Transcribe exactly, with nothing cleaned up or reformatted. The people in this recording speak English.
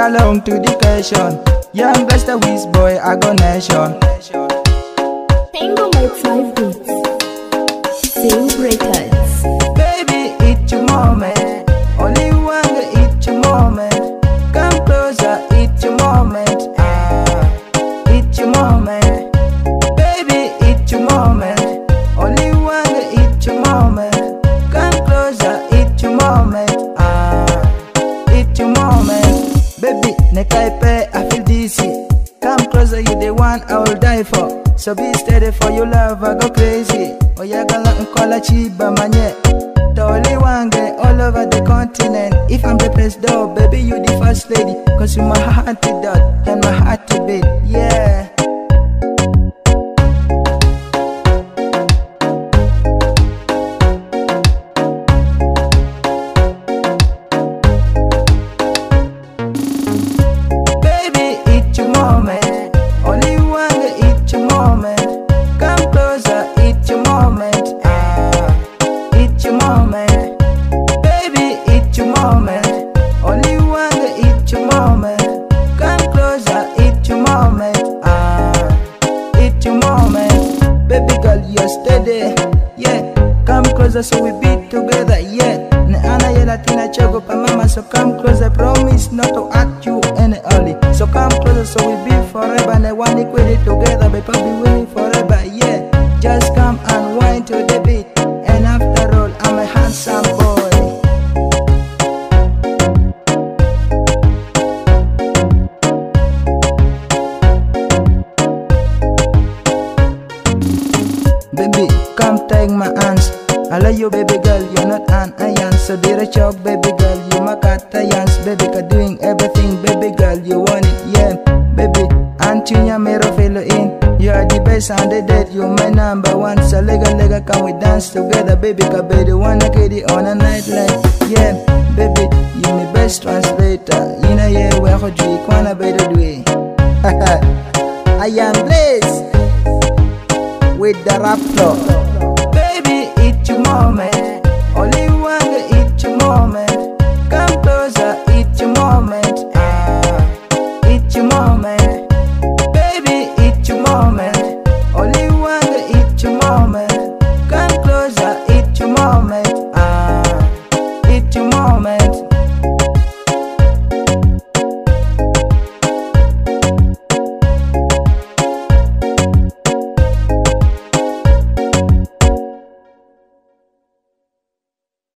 along to the question. Youngest the whiz boy, I go nation. Tango by five beats. Same records. Baby, it's your moment. Only one to eat your moment. Come closer, it's your moment. Ah, it's your moment. Baby, it's your moment. Only one to eat your moment. Come closer, it's your moment. Ah, it's your moment. Baby, nekaipe, I feel dizzy. Come closer, you the one I will die for. So be steady for your love, I go crazy. Oh yeah, gala unkola chiba manye. The only one guy all over the continent. If I'm the best though, baby you the first lady. Cause you my heart to dot and my heart to beat, yeah. Baby, it's your moment. Only one guy, it's your moment. Come closer, it's your moment. Ah, it's your moment. Baby, it's your moment. Only one guy, it's your moment. Come closer, it's your moment. Ah, it's your moment. Baby girl, you're steady, yeah. Come closer so we be together, yeah. Ne ana yela tina chogo pa mama, so come closer. Promise not to act you any early. So come closer so we be forever. Ne one equate it together, baby be winning forever, yeah. Just come and whine to the beat. And after all, I'm a handsome boy. Baby, come take my hands. I love you, baby girl, you're not an iron. So did a chop, baby girl, you my catayans. Baby, ka doing everything, baby girl, you want it, yeah. Baby, Antunya Mero fellow in. You are the best and the dead, you my number one. So lega lega, can we dance together, baby? Ka be the one that get it on a night like, yeah. Baby, you my best translator. You know, yeah, where ho drink, wanna be the way. I am blessed with the rap flow. Baby, it's your moment.